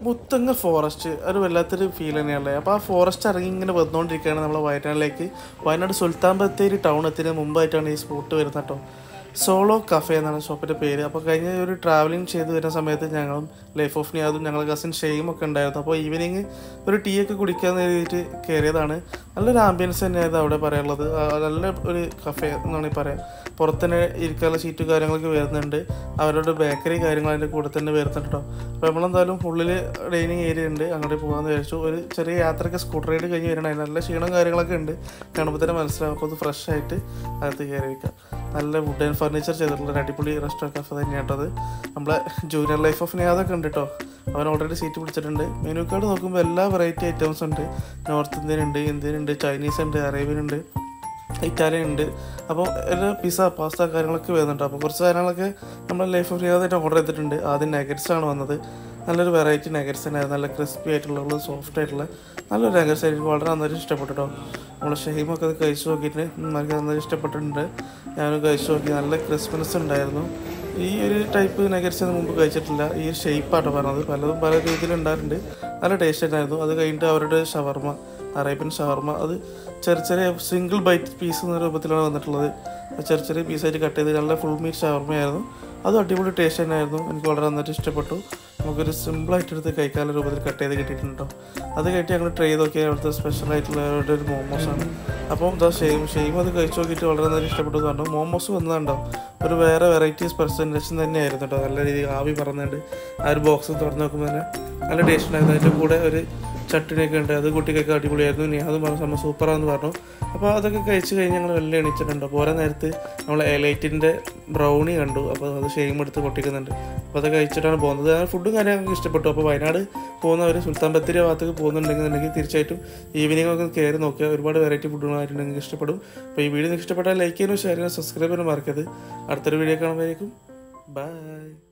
Muthanga forest ഒരു വല്ലാത്തൊരു feel തന്നെയല്ലേ. അപ്പോൾ ആ ഫോറസ്റ്റ് ഇറങ്ങി ഇങ്ങനെ വന്നുകൊണ്ടിരിക്കുകയാണ് നമ്മൾ വയനാട്ടിലേക്ക്. വയനാട് സുൽത്താൻ ബത്തേരി ടൗൺ എത്തുന്നതിന് മുമ്പായിട്ടാണ് ഈ സ്പോട്ട് വരുന്നത് കേട്ടോ. സോളോ കഫേ എന്നാണ് ഷോപ്പിൻ്റെ പേര്. അപ്പോൾ കഴിഞ്ഞ ഒരു ട്രാവലിംഗ് ചെയ്ത് വരുന്ന സമയത്ത് ഞങ്ങളും ലൈഫ് ഓഫ് നിയാദും ഞങ്ങളുടെ കസിൻ ഷെയ്യും ഒക്കെ ഉണ്ടായിരുന്നു. അപ്പോൾ ഈവനിങ് ഒരു ടീ ഒക്കെ കുടിക്കാമെന്ന് എഴുതിയിട്ട് കയറിയതാണ്. നല്ലൊരു ആംബിയൻസ് തന്നെയായിരുന്നു അവിടെ പറയാനുള്ളത്. നല്ല ഒരു കഫേ എന്നാണ് ഈ പറയാം. പുറത്തുതന്നെ ഇരിക്കാനുള്ള സീറ്റ് കാര്യങ്ങളൊക്കെ വരുന്നുണ്ട്. അവരുടെ ബേക്കറി കാര്യങ്ങൾ അതിൻ്റെ കൂടെ തന്നെ വരുന്നുണ്ട് കേട്ടോ. അപ്പോൾ നമ്മളെന്തായാലും ഉള്ളിൽ ഡൈനിങ് ഏരിയ ഉണ്ട്, അങ്ങോട്ട് പോകാമെന്ന് വിചാരിച്ചു. ഒരു ചെറിയ യാത്രയ്ക്ക് സ്കൂട്ടർ റൈഡ് കഴിഞ്ഞ് വരണം. അതിന് നല്ല ക്ഷീണം കാര്യങ്ങളൊക്കെ ഉണ്ട്, കാണുമ്പോൾ തന്നെ മനസ്സിലാവും. അപ്പോൾ അത് ഫ്രഷ് ആയിട്ട് അകത്ത് കയറി വയ്ക്കാം. നല്ല വുഡ് ആൻഡ് ഫർണിച്ചർ ചെയ്തിട്ടുള്ള അടിപൊളി റെസ്റ്റോറൻറ്റ് കഫേ തന്നെയാട്ടത്. നമ്മളെ ജൂനിയർ ലൈഫ് ഓഫ് നിയാദൊക്കെ ഉണ്ട് കേട്ടോ. അവൻ ഓൾറെഡി സീറ്റ് പിടിച്ചിട്ടുണ്ട്. മെനു കാർഡ് നോക്കുമ്പോൾ എല്ലാ വെറൈറ്റി ഐറ്റംസ് ഉണ്ട്. നോർത്ത് ഇന്ത്യൻ ഉണ്ട്, ഇന്ത്യൻ ഉണ്ട്, ചൈനീസ് ഉണ്ട്, അറേബ്യൻ ഉണ്ട്, ഇറ്റാലിയൻ ഉണ്ട്. അപ്പോൾ എല്ലാ പിസ്സ പാസ്ത കാര്യങ്ങളൊക്കെ വരുന്നുണ്ട്. അപ്പോൾ കുറച്ച് കാര്യങ്ങളൊക്കെ നമ്മൾ ലൈഫ് ഓഫ് നിയാദായിട്ട് ഓർഡർ ചെയ്തിട്ടുണ്ട്. ആദ്യം നഗറ്റ്സാണ് വന്നത്. നല്ലൊരു വെറൈറ്റി നഗറ്റ്സ് തന്നെയായിരുന്നു. നല്ല ക്രിസ്പി ആയിട്ടുള്ള സോഫ്റ്റ് ആയിട്ടുള്ള നല്ലൊരു നഗറ്റ്സ് ആയിരിക്കും. വളരെ നന്നായിട്ട് ഇഷ്ടപ്പെട്ടു കേട്ടോ. നമ്മൾ ഷെയ്മൊക്കെ അത് കഴിച്ച് നോക്കിയിട്ട് നമുക്ക് നന്നായിട്ട് ഇഷ്ടപ്പെട്ടിട്ടുണ്ട്. ഞാനും കഴിച്ച് നോക്കി. നല്ല ക്രിസ്പിനെസ് ഉണ്ടായിരുന്നു. ഈ ഒരു ടൈപ്പ് നഗറ്റ്സ് മുമ്പ് കഴിച്ചിട്ടില്ല. ഈ ഷേപ്പാട്ടോ പറഞ്ഞത്. പലതും പല രീതിയിൽ ഉണ്ടായിട്ടുണ്ട്. നല്ല ടേസ്റ്റ് ഉണ്ടായിരുന്നു. അത് കഴിഞ്ഞിട്ട് അവരുടെ ഷവർമ, അറേബ്യൻ ഷവർമ, അത് ചെറിയ ചെറിയ സിംഗിൾ ബൈറ്റ് പീസ് എന്ന രൂപത്തിലാണ് വന്നിട്ടുള്ളത്. ചെറിയ ചെറിയ പീസായിട്ട് കട്ട് ചെയ്ത് നല്ല ഫുൾ മീറ്റ് ഷവർമയായിരുന്നു. അത് അടിപൊളി ടേസ്റ്റ് തന്നെയായിരുന്നു. എനിക്ക് വളരെ നന്നായിട്ട് ഇഷ്ടപ്പെട്ടു. നമുക്കൊരു സിമ്പിളായിട്ട് എടുത്ത് കഴിക്കാനുള്ള രൂപത്തിൽ കട്ട് ചെയ്ത് കിട്ടിയിട്ടുണ്ടോ. അത് കഴിഞ്ഞിട്ട് ഞങ്ങൾ ട്രൈ ചെയ്ത് നോക്കിയാൽ അവിടുത്തെ സ്പെഷ്യലായിട്ടുള്ള അവരുടെ ഒരു മോമോസാണ്. അപ്പം എന്താ ഷെയ്ം അത് കഴിച്ച് നോക്കിയിട്ട് വളരെ നന്നായിട്ട് ഇഷ്ടപ്പെട്ടു എന്ന് പറഞ്ഞു. മോമോസ് വന്നതുണ്ടോ ഒരു വേറെ വെറൈറ്റീസ് പെർസെൻറ്റേഷൻ തന്നെയായിരുന്നു കേട്ടോ. നല്ല രീതിയിൽ ആവി പറഞ്ഞുകൊണ്ട് ആ ഒരു ബോക്സ് തുറന്ന് നോക്കുമ്പോൾ തന്നെ നല്ല ടേസ്റ്റ് ഉണ്ടായിരുന്നു. അതിൻ്റെ കൂടെ ഒരു ചട്ടിനിയൊക്കെ ഉണ്ട്. അത് കുട്ടിക്കൊക്കെ അടിപൊളിയായിരുന്നു. ഇനി അതും പറഞ്ഞ സൂപ്പറാണെന്ന് പറഞ്ഞു. അപ്പോൾ അതൊക്കെ കഴിച്ച് കഴിഞ്ഞ് ഞങ്ങൾ വലിയ എണീച്ചിട്ടുണ്ട്. അപ്പോൾ ഓരോ നേരത്ത് നമ്മൾ എലൈറ്റിൻ്റെ ബ്രൗണി കണ്ടു. അപ്പോൾ അത് ഷെയിം എടുത്ത് പൊട്ടിക്കുന്നുണ്ട്. അപ്പോൾ അത് കഴിച്ചിട്ടാണ് പോകുന്നത്. ഫുഡും കാര്യങ്ങളൊക്കെ ഇഷ്ടപ്പെട്ടു. അപ്പോൾ വയനാട് പോകുന്നവർ സുൽത്താൻ ബത്തേരി ഭാഗത്തേക്ക് പോകുന്നുണ്ടെങ്കിൽ തീർച്ചയായിട്ടും ഈവനിംഗ് ഒക്കെ കയറി നോക്കുക. ഒരുപാട് വെറൈറ്റി ഫുഡുകളായിട്ടുണ്ടെങ്കിൽ ഇഷ്ടപ്പെടും. അപ്പോൾ ഈ വീഡിയോ നിങ്ങൾക്ക് ഇഷ്ടപ്പെട്ടാൽ ലൈക്ക് ചെയ്യാനും ഷെയർ ചെയ്യാനും സബ്സ്ക്രൈബ് ചെയ്യാനും മറക്കരുത്. അടുത്തൊരു വീഡിയോ കാണുമ്പോഴേക്കും ബൈ.